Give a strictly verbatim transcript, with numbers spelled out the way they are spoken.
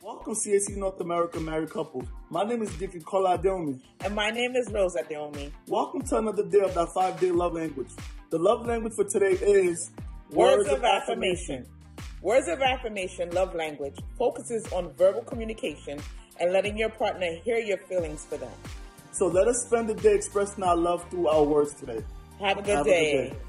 Welcome, C A C North America Married Couples. My name is Dicky Kola Adeomi. And my name is Rose Adeomi. Welcome to another day of that five-day love language. The love language for today is Words, Words of, of affirmation. affirmation. Words of affirmation, love language, focuses on verbal communication and letting your partner hear your feelings for them. So let us spend the day expressing our love through our words today. Have a good Have day. A good day.